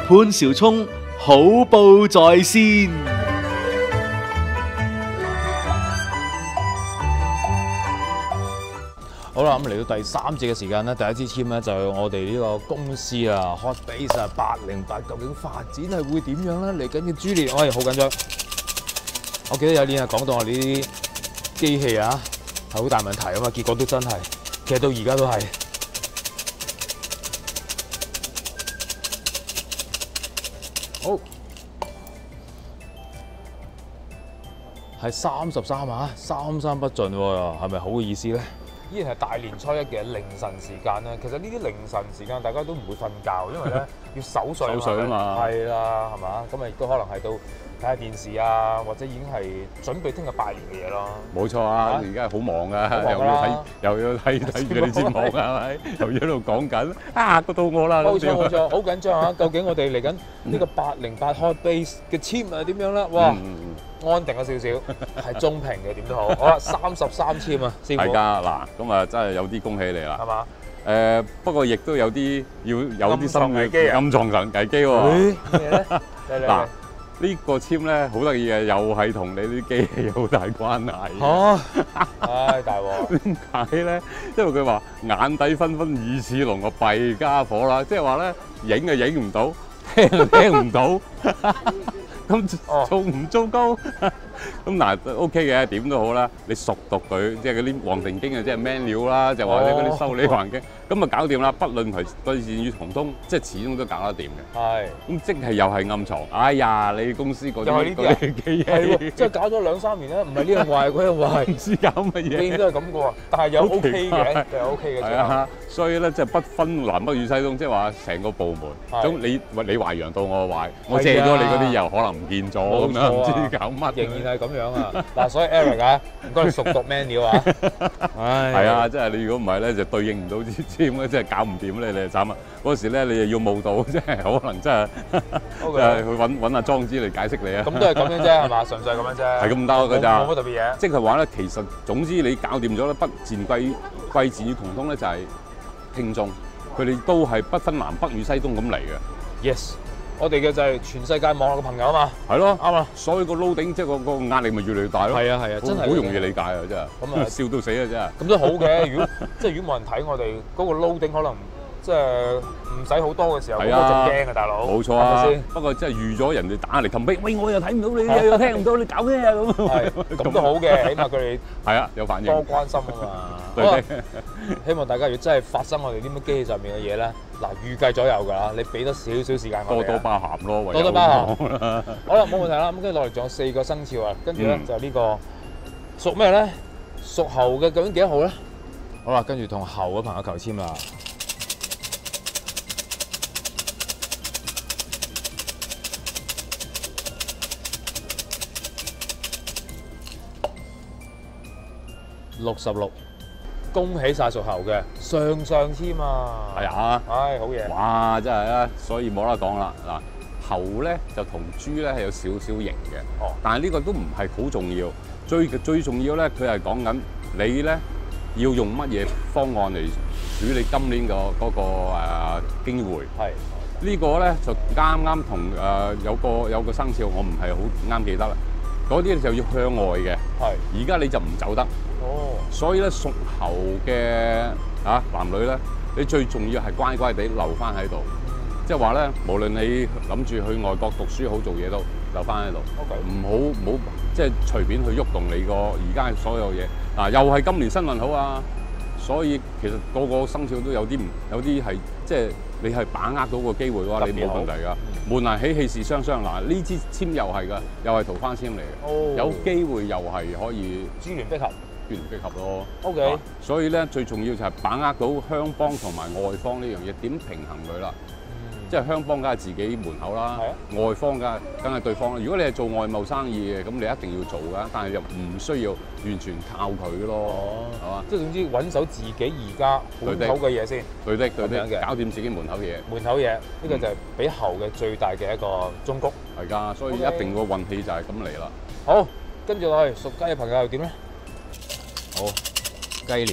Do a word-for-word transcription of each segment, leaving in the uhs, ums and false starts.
潘紹聰好報在先。 好啦，咁嚟到第三節嘅時間咧，第一支簽咧就係我哋呢個公司啊 ，Hot Base 啊，八零八究竟發展係會點樣咧？嚟緊嘅豬年，我係好緊張。我記得有年啊講到我哋啲機器啊係好大問題啊嘛，結果都真係，其實到而家都係。好，係三十三啊，三三不盡喎，係咪好嘅意思咧？依然係大年初一嘅凌晨時間咧，其實呢啲凌晨時間大家都唔會瞓覺，因為咧要守歲守歲啊嘛， 係啦，係嘛？咁啊亦都可能係到睇下電視啊，或者已經係準備聽日拜年嘅嘢咯。 冇錯啊！而家係好忙噶， 好忙又要睇又要睇睇住啲節目係咪？又要喺度講緊啊，個到我啦！ 冇錯冇錯，好緊張啊！究竟我哋嚟緊呢個八零八 Hot Base 嘅簽係點樣咧？哇！安定咗少少，係中平嘅點都好。好啦，三十三簽啊，師傅。 係㗎，嗱，咁啊真係有啲恭喜你啦。 係嘛？ 誒，不過亦都有啲要有啲新危機啊！ 暗藏神危機喎。 咩咧？ 嗱，呢個簽咧好得意嘅，又係同你啲機器好大關係。 嚇！唉，大鑊！ 點解咧？因為佢話眼底紛紛耳似龍個弊家伙啦，即係話咧影啊影唔到，聽啊聽唔到。咁做唔做高？咁嗱都 OK 嘅，點都好啦。你熟讀佢，即係嗰啲《黃庭經》啊，即係 manual 啦，就或者嗰啲修理環境，咁啊搞掂啦。不論係對戰與同通，即係始終都搞得掂嘅。 係。咁即係又係暗藏。哎呀，你公司嗰啲嗰啲機器，係喎，即係搞咗兩三年咧，唔係呢樣壞嗰樣壞， 唔知搞乜嘢。 永遠都係咁嘅喎，但係又 OK 嘅，又 OK 嘅。 係啊，所以咧即係不分南北與西東，即係話成個部門。咁你你壞羊到我壞，我借咗你嗰啲又可能唔見咗咁樣，唔知搞乜。 仍然係咁樣啊！嗱，所以 Eric 啊，唔該你熟讀 manual 啊。唉， 係啊，即係你如果唔係咧，就對應唔到支簽咧，即係搞唔掂咧，你就慘啊！嗰時咧你又要冒到，即係可能真係即係去揾揾阿莊子嚟解釋你啊。 咁都係咁樣啫，係嘛？純粹係咁樣啫。 係咁得㗎咋。 冇乜特別嘢。 即係話咧，其實總之你搞掂咗咧，不戰歸歸戰與同通咧，就係聽眾，佢哋都係不分南北與西東咁嚟嘅。 Yes。我哋嘅就係全世界網絡嘅朋友啊嘛， 係咯， 啱啊， 所以個 loading 即係個個壓力咪越嚟越大咯。 係啊係啊，真係好容易理解啊，真係。咁啊，笑到死啊，真係。 咁都好嘅，如果即係如果冇人睇我哋嗰個 loading，可能即係唔使好多嘅時候，咁我就驚啊，大佬。 冇錯啊，不過即係預咗人哋打嚟擒逼，喂我又睇唔到你，又聽唔到你搞咩啊咁。 係，咁都好嘅，起碼佢哋係啊有反應， 多關心啊嘛。好，希望大家如果真係發生我哋啲乜機器上面嘅嘢咧，嗱預計咗有㗎啦，你俾多少少時間我哋， 多多包涵咯， 多多包涵。好啦，冇問題啦。咁跟住落嚟仲有四個生肖啊，跟住咧就係呢個屬咩咧？屬猴嘅究竟幾多號咧？好啦，跟住同猴嘅朋友求簽啦。六十六，恭喜晒屬猴嘅上上簽啊！ 係啊， 唉，好嘢！ 哇，真係啊，所以冇得講啦嗱。猴咧就同豬咧係有少少型嘅，哦，但係呢個都唔係好重要。最最重要咧，佢係講緊你咧要用乜嘢方案嚟處理今年個嗰個誒機會。係呢個咧就啱啱同誒有個有個生肖，我唔係好啱記得啦。嗰啲就要向外嘅，係而家你就唔走得。哦，所以咧屬猴嘅啊男女咧，你最重要係乖乖地留翻喺度，即係話咧，無論你諗住去外國讀書好做嘢都留翻喺度，唔好唔好即係隨便去喐動你個而家所有嘢。嗱、啊，又係今年新運好啊，所以其實個個生肖都有啲唔有啲係即係你係把握到個機會嘅話，你冇問題㗎。門難喜氣事雙雙，嗱呢支簽又係㗎，又係桃花簽嚟嘅，哦、有機會又係可以珠聯璧合。 珠聯璧合咯 ，OK、啊。 所以咧最重要就係把握到鄉邦同埋外方呢樣嘢點平衡佢啦。嗯、即係鄉邦梗係自己門口啦，啊、外方梗係梗係對方啦。如果你係做外貿生意嘅，咁你一定要做㗎，但係又唔需要完全靠佢咯，係嘛、哦？ 即係總之揾手自己而家本口嘅嘢先。 對的對的，搞掂自己門口嘅嘢。 門口嘢呢、呢個就係俾猴嘅最大嘅一個忠告。 係㗎，所以一定個運氣就係咁嚟啦。 好，跟住落去屬雞嘅朋友又點咧？好，雞年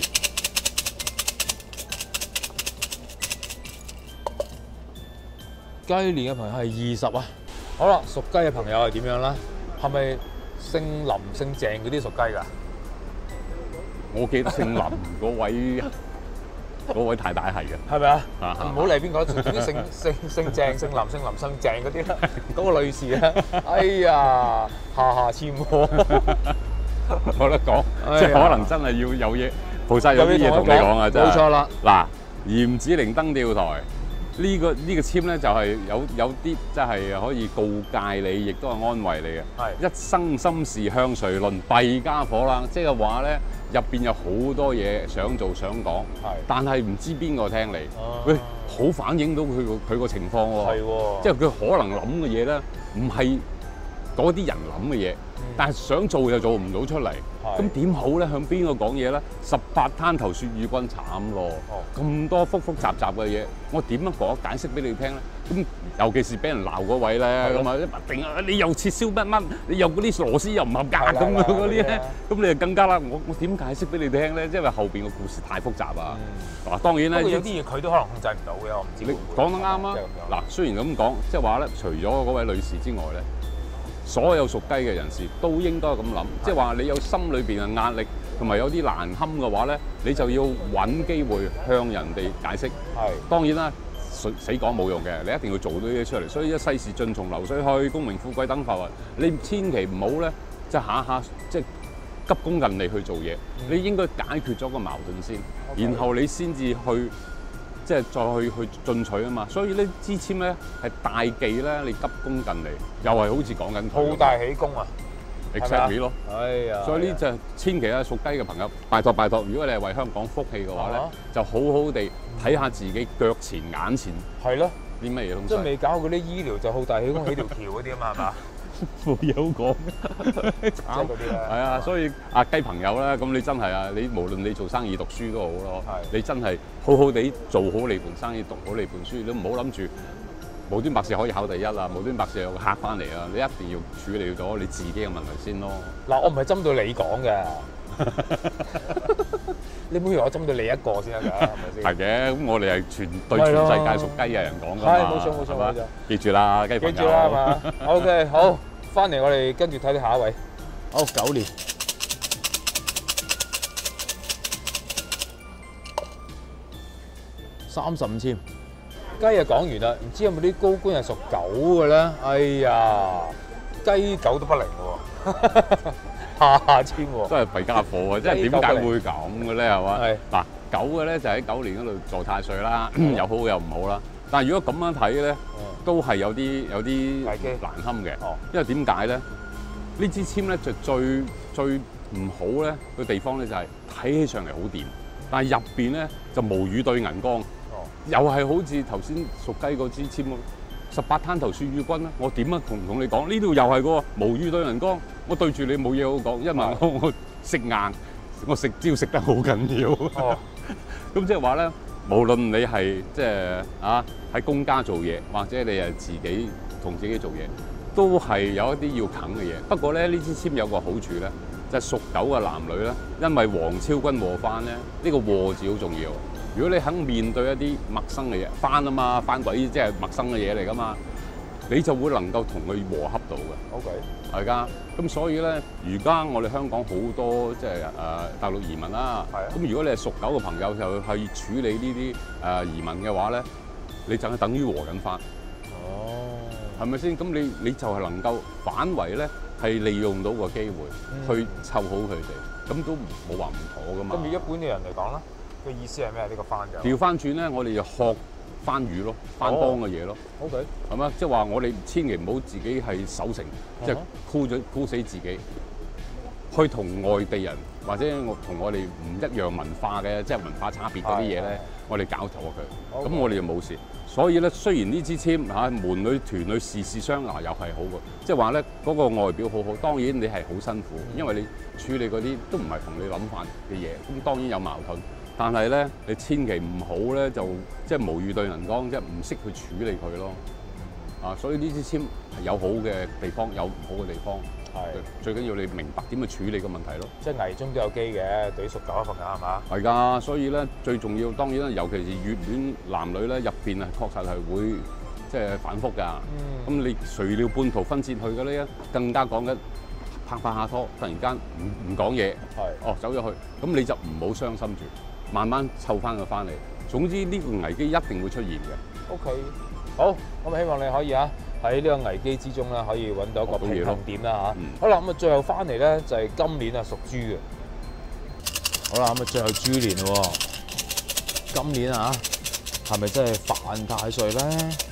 雞年嘅朋友係二十啊。好啦，屬雞嘅朋友係點樣咧？係咪姓林、姓鄭嗰啲屬雞㗎？ 我記得姓林嗰位嗰位太太係嘅， 係咪啊？ 啊唔好理邊個，總之姓姓姓鄭、姓林、姓林、姓鄭嗰啲啦。嗰個女士咧，哎呀，下下簽喎。 冇得講， 哎呀即係可能真係要有嘢，菩薩有啲嘢同你講啊！真係冇錯啦。 嗱，嚴子陵登吊台呢個呢個簽咧，就係有有啲即係可以告誡你，亦都係安慰你嘅。 係一生心事向誰論？弊家伙啦！即係話咧，入邊有好多嘢想做想講， 係但係唔知邊個聽你。 啊喂，好反映到佢個佢個情況喎。 係喎。 即係佢可能諗嘅嘢咧，唔係嗰啲人諗嘅嘢。但係想做又做唔到出嚟，咁點好咧？向邊個講嘢咧？十八灘頭雪與君慘咯，咁、哦、多複複雜雜嘅嘢，我點樣講解釋俾你聽咧？咁尤其是俾人鬧嗰位咧，咁啊一定啊，你又切燒乜乜，你又嗰啲螺絲又唔合格咁樣嗰啲咧，咁你就更加啦。我我點解釋俾你聽咧？即係話後邊個故事太複雜啊！嗱、嗯，當然咧， 有啲嘢佢都可能控制唔到嘅，我唔知。 你講得啱啊！嗱，雖然咁講，即係話咧，除咗嗰位女士之外咧。所有屬雞嘅人士都應該咁諗，即係話你有心裏邊嘅壓力同埋有啲難堪嘅話咧，你就要揾機會向人哋解釋。係當然啦，死講冇用嘅，你一定要做到啲嘢出嚟。所以一世事盡從流水去，功名富貴等浮雲。你千祈唔好咧，即係下下即係急功近利去做嘢。嗯、你應該解決咗個矛盾先， okay. 然後你先至去。即係再去去進取啊嘛，所以呢支簽咧係大忌咧，你急功近利，又係好似講緊好大喜功啊 ，exactly 咯。 哎呀， 所以呢就千祈啊，屬雞嘅朋友，拜託拜託，如果你係為香港福氣嘅話咧，就好好地睇下自己腳前眼前係咯啲乜嘢東西。 即係未搞嗰啲醫療就好大喜功起條橋嗰啲啊嘛，係嘛？ 冇有講， 慘嗰啲咧。 係啊，所以阿雞朋友咧，咁你真係啊，你無論你做生意讀書都好咯，你真係好好地做好你盤生意，讀好你盤書，你唔好諗住無端白事可以考第一啊，無端白事有個客翻嚟啊，你一定要處理咗你自己嘅問題先咯。 嗱，我唔係針對你講嘅。你唔好以為我針對你一個先得㗎，係咪先？係嘅，咁我哋係全對全世界屬雞嘅人講㗎嘛。 係，冇錯冇錯冇錯。 記住啦，雞朋友。 記住啦，係嘛 ？OK， 好，翻嚟我哋跟住睇睇下一位。好，九年。三十五簽。雞啊講完啦，唔知有冇啲高官係屬狗嘅咧？哎呀，雞狗都不靈喎。下下簽喎， 都係弊家伙啊！即係點解會咁嘅咧？係嘛？嗱，狗嘅咧就喺狗年嗰度坐太歲啦，又好又唔好啦。但係如果咁樣睇咧，都係有啲有啲難堪嘅。因為點解咧？呢支簽咧就最最唔好咧個地方咧就係睇起上嚟好掂，但係入邊咧就無語對銀光，又係好似頭先屬雞嗰支簽。十八灘頭雪與君啦，我點啊同唔同你講？呢度又係個無語對銀光，我對住你冇嘢好講，因為我我食硬，我食蕉食得好緊要。哦，咁即係話咧，無論你係即係啊喺公家做嘢，或者你係自己同自己做嘢，都係有一啲要啃嘅嘢。不過咧，呢支簽有個好處咧，就係屬狗嘅男女咧，因為黃超君禍翻咧，呢個禍字好重要。如果你肯面對一啲陌生嘅嘢，翻啊嘛，翻鬼即係陌生嘅嘢嚟噶嘛，你就會能夠同佢和洽到嘅。OK，係㗎。咁所以咧，而家我哋香港好多即係誒大陸移民啦。係啊。咁如果你係屬狗嘅朋友，就去處理呢啲誒移民嘅話咧，你就係等於和緊翻。哦。係咪先？咁你你就係能夠反為咧，係利用到個機會去湊好佢哋，咁都冇話唔妥噶嘛。咁以一般嘅人嚟講咧？個意思係咩？呢、這個番嘅調翻轉咧，我哋就學番語咯，番幫嘅嘢咯。O K，係嘛？即係話我哋千祈唔好自己係守成，即係箍咗箍死自己，去同外地人或者我同我哋唔一樣文化嘅，即係文化差別嗰啲嘢咧，我哋搞錯佢，咁、okay. 我哋就冇事。所以咧，雖然呢支簽嚇門裏團裏事事相嗱又係好嘅，即係話咧嗰個外表好好，當然你係好辛苦，因為你處理嗰啲都唔係同你諗法嘅嘢，咁當然有矛盾。但係咧，你千祈唔好咧，就即係無語對銀光，即係唔識去處理佢咯。啊，所以呢支簽係有好嘅地方，有唔好嘅地方。係最緊要你明白點去處理個問題咯。即係危中都有機嘅，對於屬狗嘅朋友係嘛？係㗎，所以咧最重要當然啦，尤其是熱戀男女咧入邊啊，確實係會即係反覆㗎。咁、 嗯、 你誰料半途分節去嘅咧，更加講緊拍拍下拖，突然間唔唔講嘢， 係哦走咗去，咁你就唔好傷心住，慢慢湊翻佢翻嚟。總之呢個危機一定會出現嘅。 O、okay. K， 好，咁希望你可以啊喺呢個危機之中咧，可以揾到一個平衡點啦嚇。 嗯、 好啦，咁啊最後翻嚟咧就係、是、今年啊屬豬嘅。好啦，咁啊最後豬年喎，今年啊係咪真係犯太歲咧？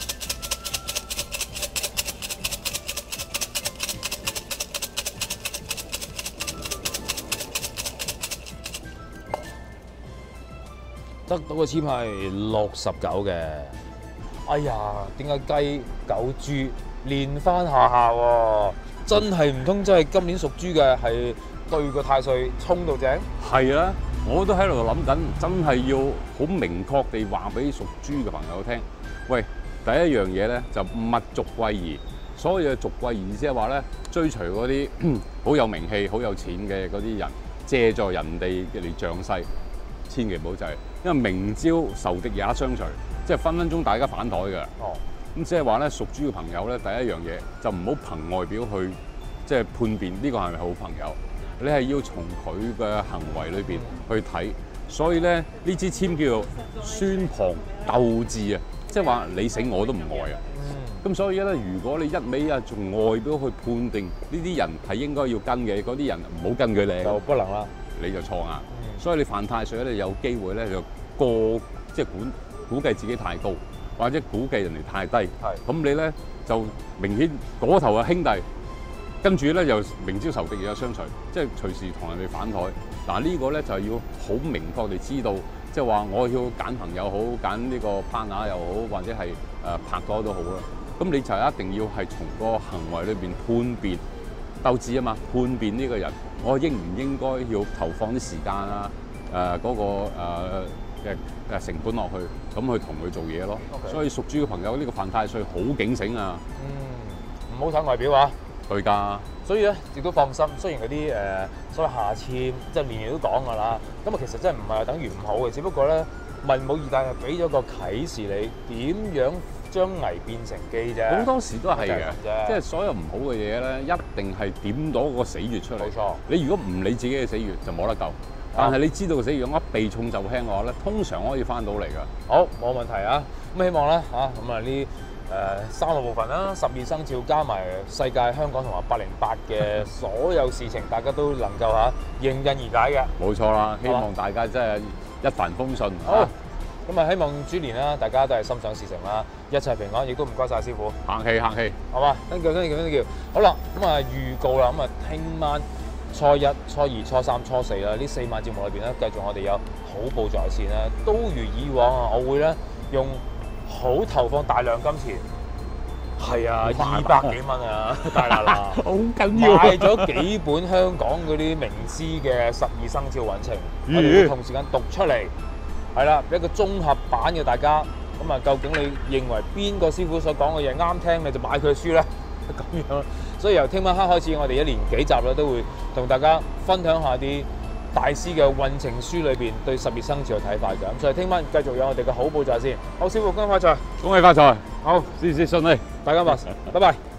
得到嘅籤係六十九嘅。哎呀，點解雞狗豬連番下下喎？真係唔通真係今年屬豬嘅係對個太歲衝到正？ 係啊，我都喺度諗緊，真係要好明確地話俾屬豬嘅朋友聽。喂，第一樣嘢咧就物逐貴移，所謂嘅逐貴移即係話咧追隨嗰啲好有名氣、好有錢嘅嗰啲人，借助人哋嘅嚟仗勢，千祈唔好就係，因為明朝仇敵也相隨。即係分分鐘大家反台嘅， 哦， 咁即係話咧，屬豬嘅朋友咧，第一樣嘢就唔好憑外表去即係判別呢個係咪好朋友，你係要從佢嘅行為裏邊去睇。所以咧，呢支籤叫做孫龐鬥智啊，即係話你死我都唔愛啊。咁、嗯、所以咧，如果你一味啊從外表去判定呢啲人係應該要跟嘅，嗰啲人唔好跟佢哋， 就不能啦， 你就錯硬。 嗯、所所以你犯太歲咧，有機會咧就過即係管。估計自己太高，或者估計人哋太低，咁你咧就明顯嗰頭係兄弟，跟住咧又明朝仇敵又相隨，即係隨時同人哋反台。嗱、這個、呢個咧就係要好明確地知道，即係話我要揀朋友好，揀呢個 partner 又好，或者係誒、呃、拍拖都好啦。咁你就一定要係從個行為裏邊判別鬥智啊嘛，判別呢個人，我應唔應該要投放啲時間啊？誒、呃、嗰、那個誒。呃嘅誒成本落去，咁去同佢做嘢咯。Okay. 所以屬豬嘅朋友呢、這個犯太歲好警醒啊！ 嗯，唔好睇外表啊。 對㗎。所以咧，亦都放心。雖然嗰啲誒所謂下籤，即係年年都講㗎啦。咁啊，其實真係唔係等於唔好嘅，只不過咧文武二大係俾咗個啟示你點樣將危變成機啫。好多時都係嘅，即係所有唔好嘅嘢咧，一定係點到個死穴出嚟。 冇錯。你如果唔理自己嘅死穴，就冇得救。但係你知道個死穴，一避重就輕嘅話咧，通常可以翻到嚟㗎。 好，冇問題啊！咁希望咧嚇，咁啊呢誒三個部分啦，十二生肖加埋世界、香港同埋八零八嘅所有事情，大家都能夠嚇迎刃而解嘅。 冇錯啦，希望大家真係一帆風順。 好，咁啊希望豬年啦，大家都係心想事成啦，一切平安，亦都唔該晒師傅。 客氣客氣， 好嘛？thank you thank you thank you。好啦，咁啊預告啦，咁啊聽晚。初一、初二、初三、初四啦，呢四晚節目裏邊咧，繼續我哋有好報在線啦。都如以往啊，我會咧用好投放大量金錢，係啊，二百幾蚊啊，大啦啦， 好緊要， 買咗幾本香港嗰啲名師嘅十二生肖運程，嗯、我哋會同時間讀出嚟，係啦，一個綜合版嘅大家。咁啊，究竟你認為邊個師傅所講嘅嘢啱聽，你就買佢嘅書咧？咁樣。所以由聽晚黑開始，我哋一連幾集咧都會同大家分享下啲大師嘅運程書裏邊對十二生肖嘅睇法嘅。咁所以聽晚繼續有我哋嘅好報在先。好，師傅恭喜發財， 恭喜發財， 好， 事事順利， 大家話，拜拜。